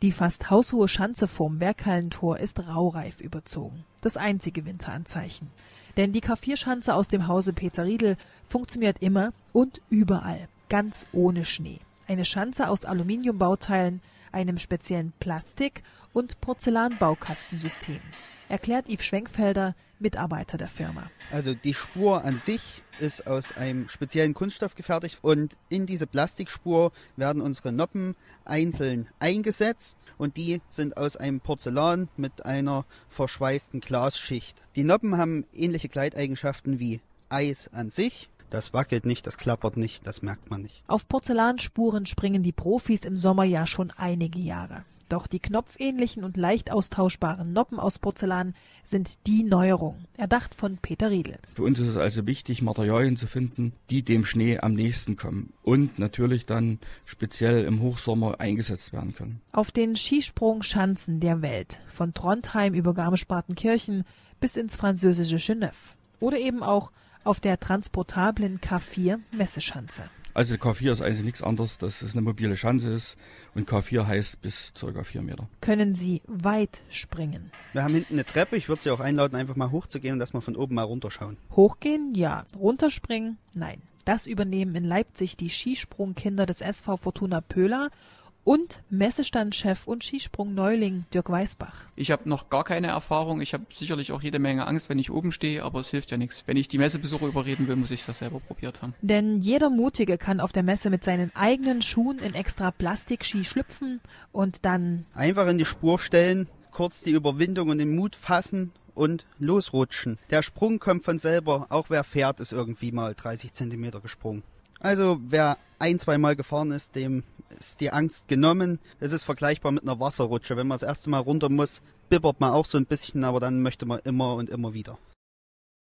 Die fast haushohe Schanze vorm Werkhallentor ist raureif überzogen. Das einzige Winteranzeichen. Denn die K4-Schanze aus dem Hause Peter Riedl funktioniert immer und überall, ganz ohne Schnee. Eine Schanze aus Aluminiumbauteilen, einem speziellen Plastik- und Porzellanbaukastensystem, erklärt Yves Schwenkfelder, Mitarbeiter der Firma. Also die Spur an sich ist aus einem speziellen Kunststoff gefertigt und in diese Plastikspur werden unsere Noppen einzeln eingesetzt und die sind aus einem Porzellan mit einer verschweißten Glasschicht. Die Noppen haben ähnliche Gleiteigenschaften wie Eis an sich. Das wackelt nicht, das klappert nicht, das merkt man nicht. Auf Porzellanspuren springen die Profis im Sommer ja schon einige Jahre. Doch die knopfähnlichen und leicht austauschbaren Noppen aus Porzellan sind die Neuerung, erdacht von Peter Riedl. Für uns ist es also wichtig, Materialien zu finden, die dem Schnee am nächsten kommen und natürlich dann speziell im Hochsommer eingesetzt werden können. Auf den Skisprungschanzen der Welt, von Trondheim über Garmisch-Partenkirchen bis ins französische Genève. Oder eben auch auf der transportablen K4-Messeschanze. Also K4 ist eigentlich nichts anderes, dass es eine mobile Schanze ist und K4 heißt bis ca. 4 Meter. Können Sie weit springen? Wir haben hinten eine Treppe, ich würde Sie auch einladen, einfach mal hochzugehen und dass wir von oben mal runterschauen. Hochgehen? Ja. Runterspringen? Nein. Das übernehmen in Leipzig die Skisprungkinder des SV Fortuna Pöhla und Messestandchef und Skisprung-Neuling Dirk Weisbach. Ich habe noch gar keine Erfahrung. Ich habe sicherlich auch jede Menge Angst, wenn ich oben stehe, aber es hilft ja nichts. Wenn ich die Messebesucher überreden will, muss ich das selber probiert haben. Denn jeder Mutige kann auf der Messe mit seinen eigenen Schuhen in extra Plastikski schlüpfen und dann einfach in die Spur stellen, kurz die Überwindung und den Mut fassen und losrutschen. Der Sprung kommt von selber, auch wer fährt, ist irgendwie mal 30 Zentimeter gesprungen. Also wer 1-2 Mal gefahren ist, dem ist die Angst genommen. Es ist vergleichbar mit einer Wasserrutsche. Wenn man das erste Mal runter muss, bibbert man auch so ein bisschen, aber dann möchte man immer und immer wieder.